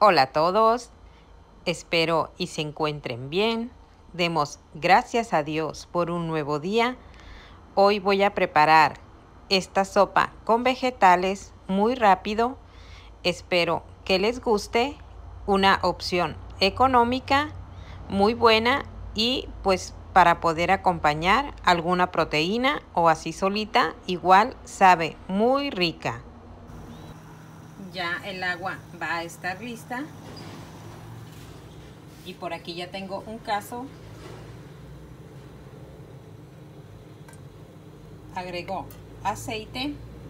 Hola a todos, espero y se encuentren bien. Demos gracias a Dios por un nuevo día. Hoy voy a preparar esta sopa con vegetales muy rápido. Espero que les guste. Una opción económica, muy buena y pues para poder acompañar alguna proteína o así solita, igual sabe muy rica. Ya el agua va a estar lista. Y por aquí ya tengo un cazo. Agrego aceite.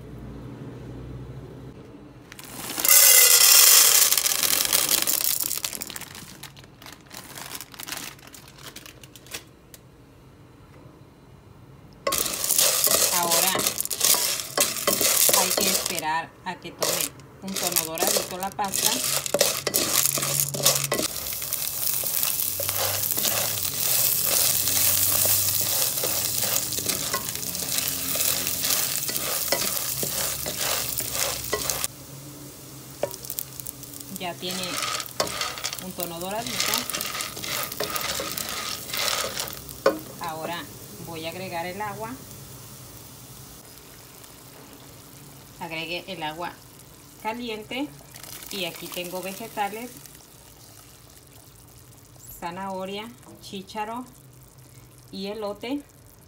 Ahora hay que esperar a que tome un tono doradito la pasta. Ya tiene un tono doradito. Ahora voy a agregar el agua. Agregué el agua caliente y aquí tengo vegetales: zanahoria, chícharo y elote.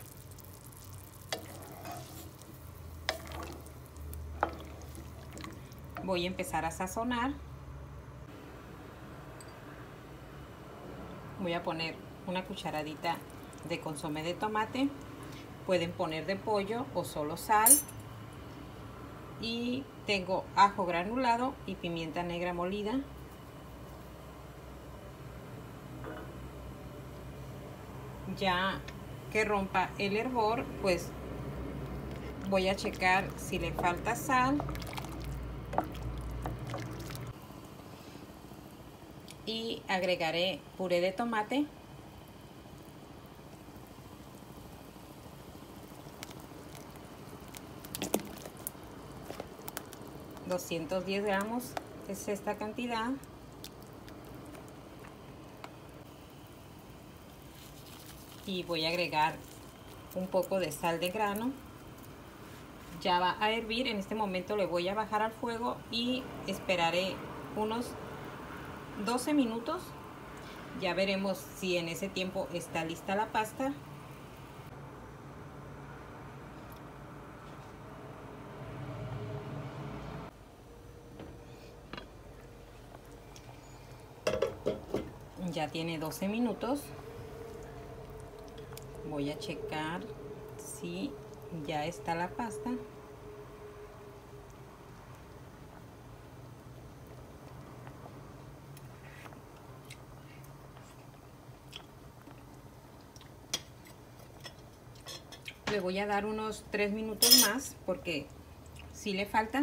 Voy a empezar a sazonar. Voy a poner una cucharadita de consomé de tomate. Pueden poner de pollo o solo sal. Y tengo ajo granulado y pimienta negra molida. Ya que rompa el hervor, pues voy a checar si le falta sal. Y agregaré puré de tomate. $210 gramos es esta cantidad. Y voy a agregar un poco de sal de grano. Ya va a hervir. En este momento le voy a bajar al fuego y esperaré unos 12 minutos. Ya veremos si en ese tiempo está lista la pasta. Ya tiene 12 minutos. Voy a checar si ya está la pasta. Le voy a dar unos 3 minutos más porque sí le falta.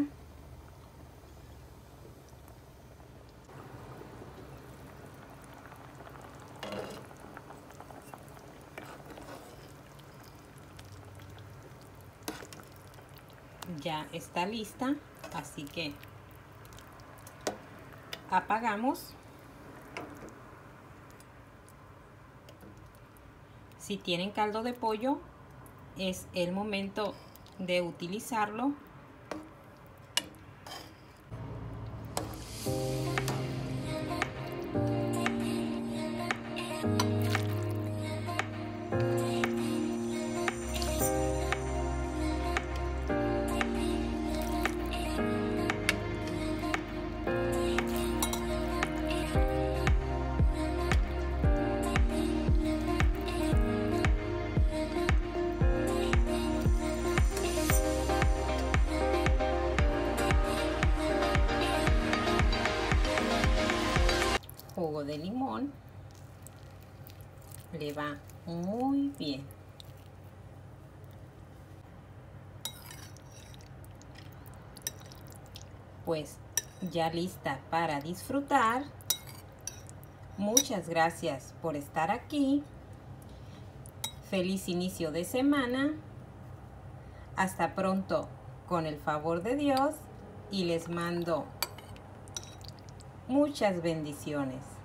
Ya está lista, así que apagamos. Si tienen caldo de pollo, es el momento de utilizarlo. Jugo de limón le va muy bien. Pues ya lista para disfrutar. Muchas gracias por estar aquí. Feliz inicio de semana. Hasta pronto, con el favor de Dios, y les mando Muchas bendiciones.